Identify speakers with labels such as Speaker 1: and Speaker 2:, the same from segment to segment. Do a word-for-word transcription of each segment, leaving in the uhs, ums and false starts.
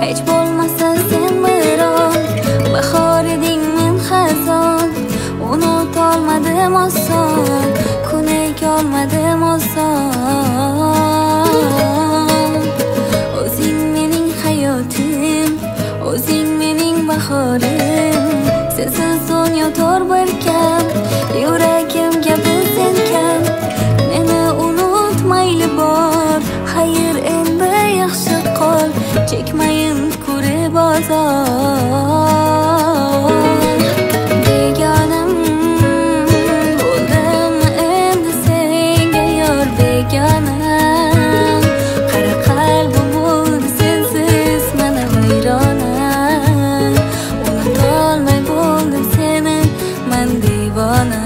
Speaker 1: hech bo'lmasa sen biron. Bahor eding men xazon, unutolmadim oson, ko'nik olmadim oson. O'zing mening hayotim, o'zing mening bahorim, sensiz dunyo tor bir kam, yuragimga bilsenkan. Meni unut mayli bor, xayr endi yaxshi qol, chekmayin ko'rib ozor. Begonam bo'ldim endi senga yor, begonam. Qara qalbim bo'ldi sensiz mana vayrona, unutolmay bo'ldim seni man devona.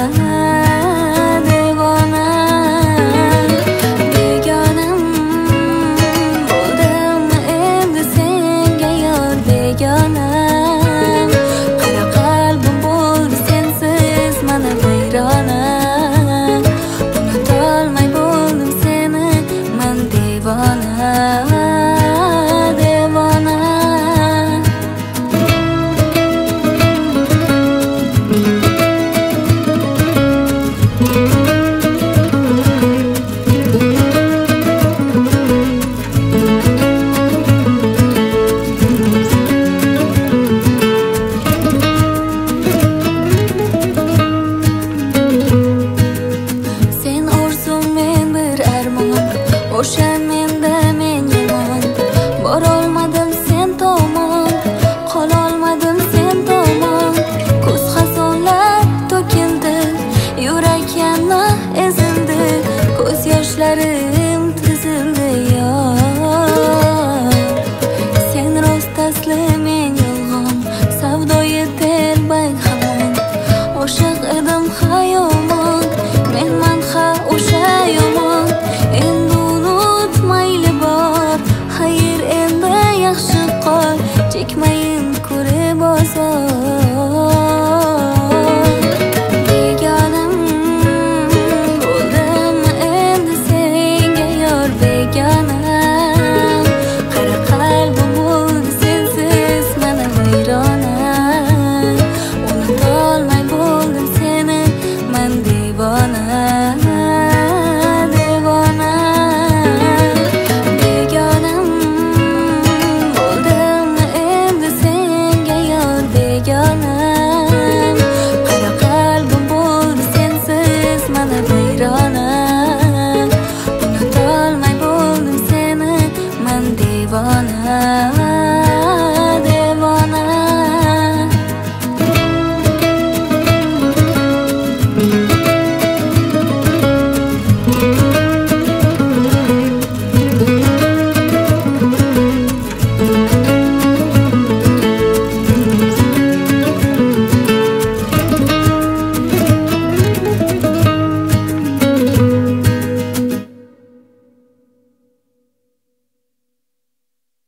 Speaker 1: O'sha menda men yomon, borolmadim sen tomon, qololmadim sen tomon. Ko'z hasonlar to'kildi, yurak yana ezildi, ko'z yoshlarim tizildi yor. Sen rost asli men yolg'on, savdoyi telbang hamon. Oshiq edim ha yomon, menman ha o'sha yomon. Endi yaxshi qol, chekmayin ko'rib ozor. Begonam bo'ldim endi senga yor, begonam. Qara qalbim bo'ldi sensiz mana vayrona, unutolmay bo'ldim seni man devona. Unutolmay bo'ldim seni man devona.